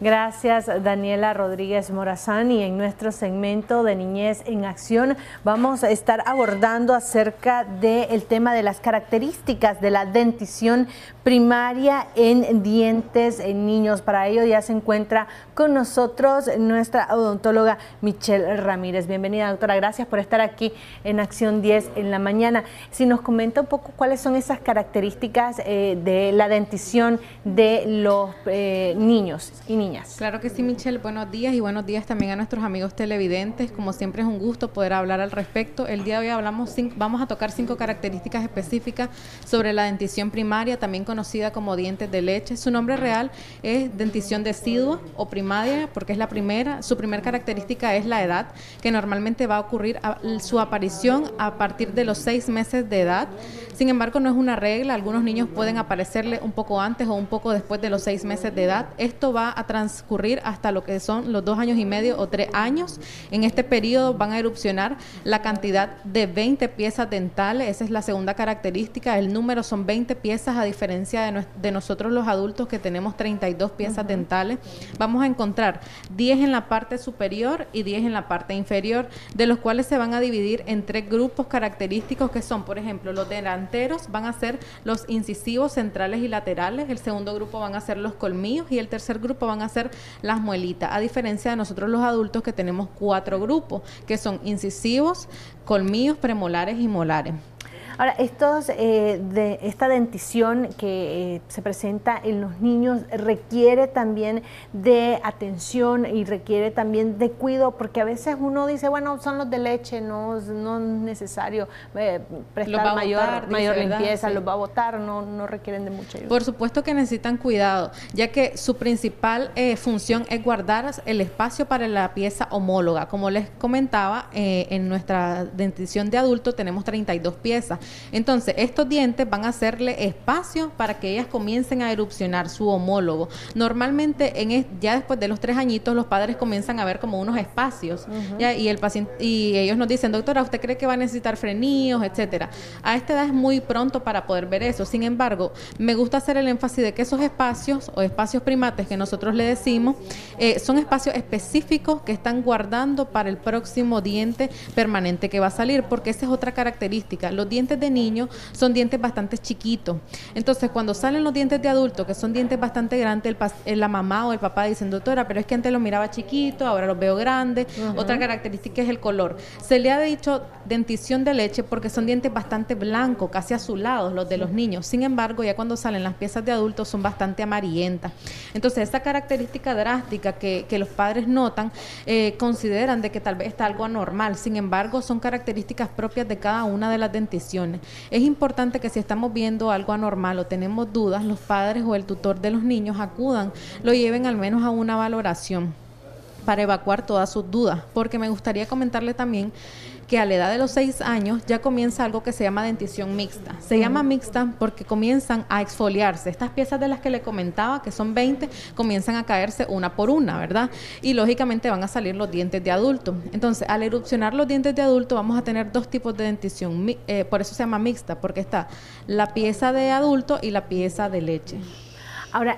Gracias, Daniela Rodríguez Morazán. Y en nuestro segmento de Niñez en Acción vamos a estar abordando acerca del tema de las características de la dentición primaria en dientes en niños. Para ello ya se encuentra con nosotros nuestra odontóloga Michelle Ramírez. Bienvenida, doctora. Gracias por estar aquí en Acción 10 en la mañana. Si nos comenta un poco cuáles son esas características de la dentición de los niños y niñas. Claro que sí, Michelle. Buenos días y buenos días también a nuestros amigos televidentes. Como siempre es un gusto poder hablar al respecto. El día de hoy vamos a tocar 5 características específicas sobre la dentición primaria, también conocida como dientes de leche. Su nombre real es dentición decidua o primaria porque es la primera. Su primera característica es la edad, que normalmente va a ocurrir su aparición a partir de los 6 meses de edad. Sin embargo, no es una regla. Algunos niños pueden aparecerle un poco antes o un poco después de los 6 meses de edad. Esto va a transcurrir hasta lo que son los 2 años y medio o 3 años. En este periodo van a erupcionar la cantidad de 20 piezas dentales. Esa es la segunda característica. El número son 20 piezas, a diferencia de nosotros los adultos, que tenemos 32 piezas dentales. Vamos a encontrar 10 en la parte superior y 10 en la parte inferior, de los cuales se van a dividir en 3 grupos característicos, que son, por ejemplo, los delanteros van a ser los incisivos centrales y laterales. El segundo grupo van a ser los colmillos y el tercer grupo van a ser las muelitas, a diferencia de nosotros los adultos, que tenemos 4 grupos, que son incisivos, colmillos, premolares y molares. Ahora, esta dentición que se presenta en los niños requiere también de atención y requiere también de cuidado, porque a veces uno dice, bueno, son los de leche, no es necesario prestar mayor limpieza, sí. Los va a botar, no requieren de mucha ayuda. Por supuesto que necesitan cuidado, ya que su principal función es guardar el espacio para la pieza homóloga. Como les comentaba, en nuestra dentición de adulto tenemos 32 piezas. Entonces, estos dientes van a hacerle espacio para que ellas comiencen a erupcionar su homólogo. Normalmente, ya después de los 3 añitos, los padres comienzan a ver como unos espacios, ¿ya? Y el paciente, y ellos nos dicen, doctora, ¿usted cree que va a necesitar frenillos, etcétera? A esta edad es muy pronto para poder ver eso. Sin embargo, me gusta hacer el énfasis de que esos espacios, o espacios primates que nosotros le decimos, son espacios específicos que están guardando para el próximo diente permanente que va a salir, porque esa es otra característica. Los dientes de niño son dientes bastante chiquitos. Entonces, cuando salen los dientes de adulto, que son dientes bastante grandes, la mamá o el papá dicen, doctora, pero es que antes los miraba chiquitos, ahora los veo grandes. Otra característica es el color. Se le ha dicho dentición de leche porque son dientes bastante blancos, casi azulados, los de los niños. Sin embargo, ya cuando salen las piezas de adultos son bastante amarillentas. Entonces, esa característica drástica que los padres notan, consideran de que tal vez está algo anormal. Sin embargo, son características propias de cada una de las denticiones. Es importante que si estamos viendo algo anormal o tenemos dudas, los padres o el tutor de los niños acudan, lo lleven al menos a una valoración para evacuar todas sus dudas, porque me gustaría comentarle también que a la edad de los 6 años ya comienza algo que se llama dentición mixta. Se llama mixta porque comienzan a exfoliarse. Estas piezas de las que le comentaba, que son 20, comienzan a caerse una por una, ¿verdad? Y lógicamente van a salir los dientes de adulto. Entonces, al erupcionar los dientes de adulto, vamos a tener 2 tipos de dentición. Por eso se llama mixta, porque está la pieza de adulto y la pieza de leche. Ahora,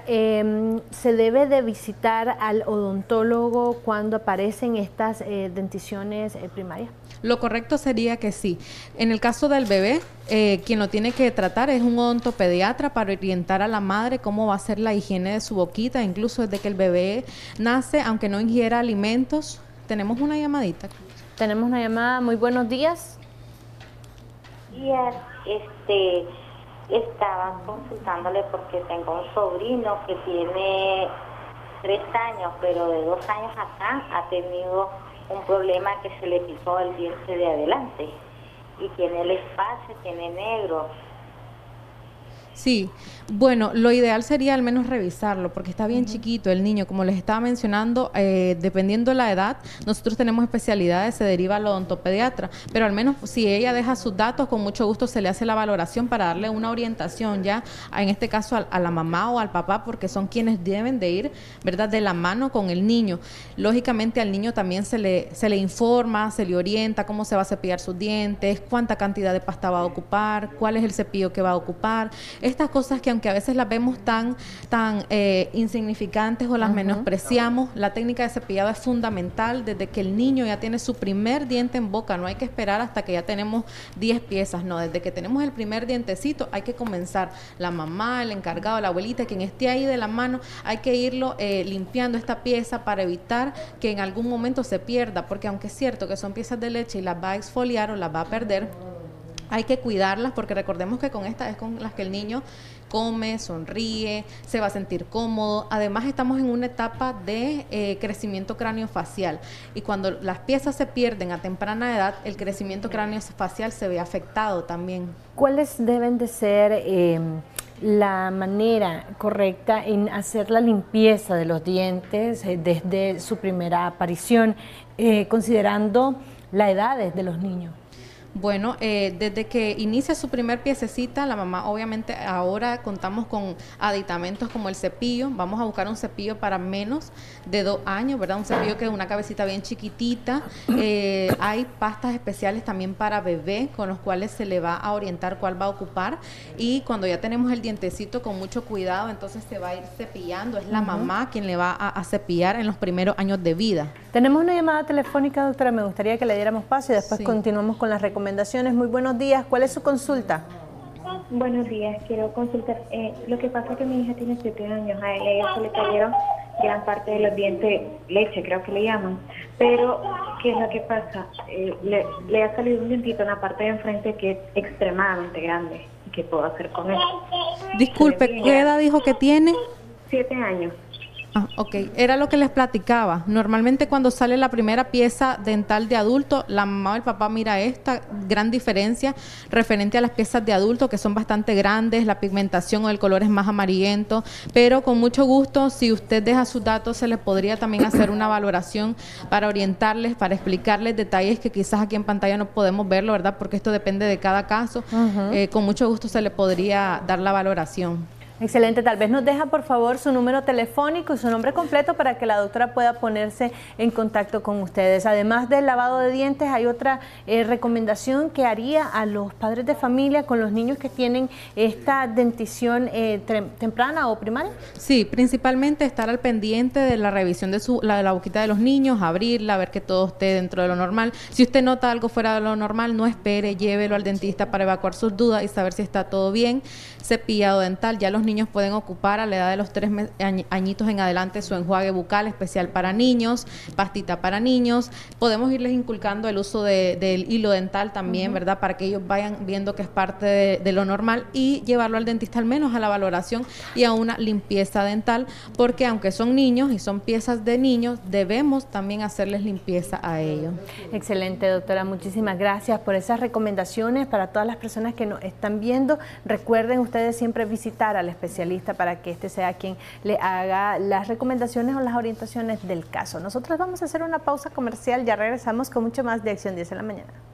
¿se debe de visitar al odontólogo cuando aparecen estas denticiones primarias? Lo correcto sería que sí. En el caso del bebé, quien lo tiene que tratar es un odontopediatra para orientar a la madre cómo va a ser la higiene de su boquita, incluso desde que el bebé nace, aunque no ingiera alimentos. Tenemos una llamadita. Tenemos una llamada. Muy buenos días. Días, estaba consultándole porque tengo un sobrino que tiene 3 años, pero de 2 años acá ha tenido un problema que se le picó el diente de adelante y tiene el espacio, tiene negro. Sí, bueno, lo ideal sería al menos revisarlo porque está bien chiquito el niño, como les estaba mencionando, dependiendo de la edad, nosotros tenemos especialidades, se deriva al odontopediatra, pero al menos si ella deja sus datos, con mucho gusto se le hace la valoración para darle una orientación ya, en este caso a la mamá o al papá, porque son quienes deben de ir, ¿verdad?, de la mano con el niño. Lógicamente al niño también se le informa, se le orienta cómo se va a cepillar sus dientes, cuánta cantidad de pasta va a ocupar, cuál es el cepillo que va a ocupar. Estas cosas que aunque a veces las vemos tan insignificantes o las menospreciamos, la técnica de cepillado es fundamental desde que el niño ya tiene su primer diente en boca. No hay que esperar hasta que ya tenemos 10 piezas, no, desde que tenemos el primer dientecito hay que comenzar. La mamá, el encargado, la abuelita, quien esté ahí de la mano, hay que irlo limpiando esta pieza para evitar que en algún momento se pierda, porque aunque es cierto que son piezas de leche y las va a exfoliar o las va a perder, hay que cuidarlas, porque recordemos que con estas es con las que el niño come, sonríe, se va a sentir cómodo. Además, estamos en una etapa de crecimiento craneofacial, y cuando las piezas se pierden a temprana edad, el crecimiento craneofacial se ve afectado también. ¿Cuáles deben de ser la manera correcta en hacer la limpieza de los dientes desde su primera aparición, considerando la edad de los niños? Bueno, desde que inicia su primer piececita, la mamá obviamente ahora contamos con aditamentos como el cepillo. Vamos a buscar un cepillo para menos de 2 años, ¿verdad? Un cepillo que es una cabecita bien chiquitita. Hay pastas especiales también para bebé con los cuales se le va a orientar cuál va a ocupar. Y cuando ya tenemos el dientecito, con mucho cuidado, entonces se va a ir cepillando. Es la mamá quien le va a cepillar en los primeros años de vida. Tenemos una llamada telefónica, doctora. Me gustaría que le diéramos paso y después continuamos con las recomendaciones. Muy buenos días. ¿Cuál es su consulta? Buenos días. Quiero consultar. Lo que pasa es que mi hija tiene 7 años. A ella se le cayeron gran parte de los dientes, leche creo que le llaman. Pero, ¿qué es lo que pasa? Le ha salido un dientito en la parte de enfrente que es extremadamente grande. ¿Qué puedo hacer con él? Disculpe, ¿qué edad dijo que tiene? 7 años. Ah, ok, era lo que les platicaba. Normalmente cuando sale la primera pieza dental de adulto, la mamá o el papá mira esta gran diferencia referente a las piezas de adulto, que son bastante grandes, la pigmentación o el color es más amarillento, pero con mucho gusto, si usted deja sus datos, se les podría también hacer una valoración para orientarles, para explicarles detalles que quizás aquí en pantalla no podemos verlo, ¿verdad? Porque esto depende de cada caso. Con mucho gusto se le podría dar la valoración. Excelente, tal vez nos deja por favor su número telefónico y su nombre completo para que la doctora pueda ponerse en contacto con ustedes. Además del lavado de dientes, ¿hay otra recomendación que haría a los padres de familia con los niños que tienen esta dentición temprana o primaria? Sí, principalmente estar al pendiente de la revisión de la boquita de los niños, abrirla, ver que todo esté dentro de lo normal. Si usted nota algo fuera de lo normal, no espere, llévelo al dentista para evacuar sus dudas y saber si está todo bien. Cepillado dental, ya los niños pueden ocupar a la edad de los 3 añitos en adelante su enjuague bucal especial para niños, pastita para niños. Podemos irles inculcando el uso del hilo dental también, ¿verdad? Para que ellos vayan viendo que es parte de lo normal, y llevarlo al dentista al menos a la valoración y a una limpieza dental, porque aunque son niños y son piezas de niños, debemos también hacerles limpieza a ellos. Excelente, doctora. Muchísimas gracias por esas recomendaciones. Para todas las personas que nos están viendo, recuerden ustedes siempre visitar al especialista para que este sea quien le haga las recomendaciones o las orientaciones del caso. Nosotros vamos a hacer una pausa comercial, ya regresamos con mucho más de Acción 10 en la mañana.